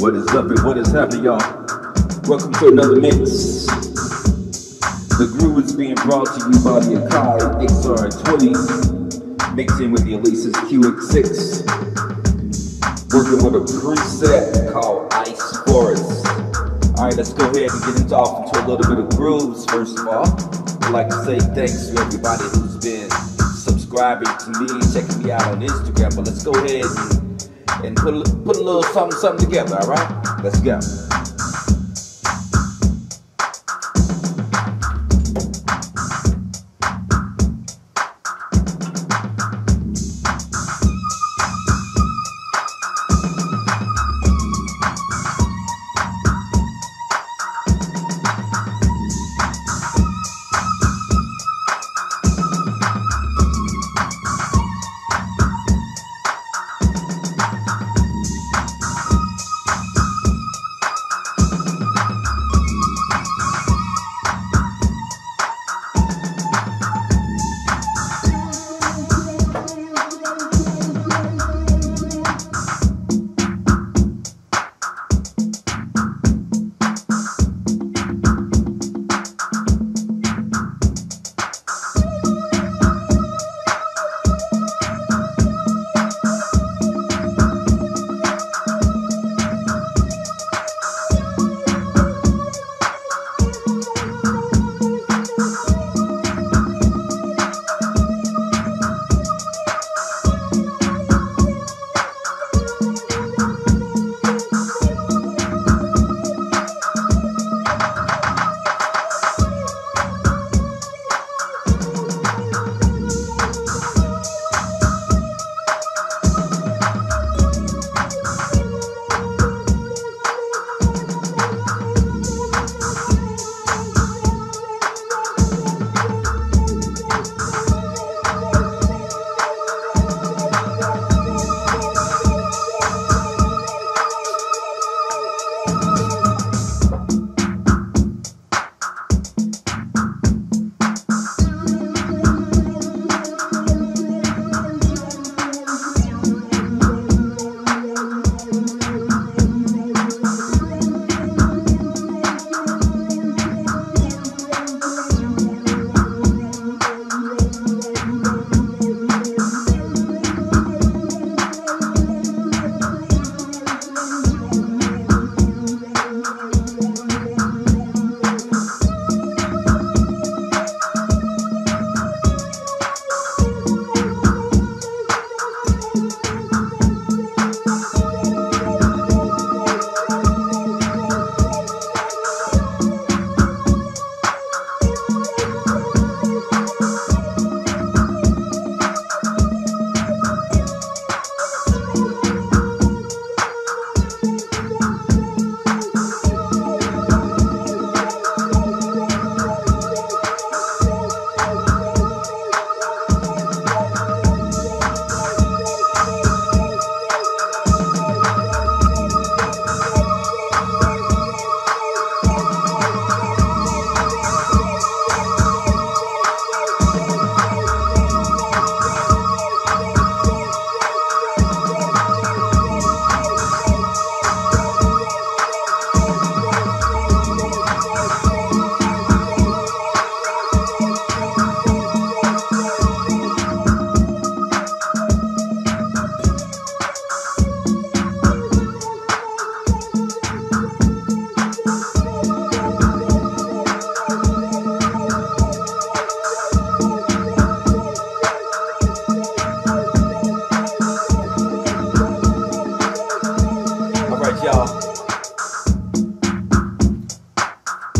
What is up and what is happening, y'all? Welcome to another mix. The groove is being brought to you by the XR20, mixing with the Alesis Qs-6, working with a preset called Ice Forest. Alright, let's go ahead and get into a little bit of grooves. First of all, I'd like to say thanks to everybody who's been subscribing to me, checking me out on Instagram. But let's go ahead and put a little something together, alright? Let's go.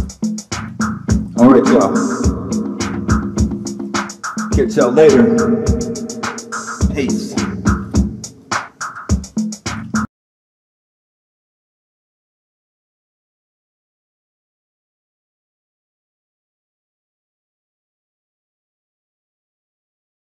Alright, y'all. Catch y'all later.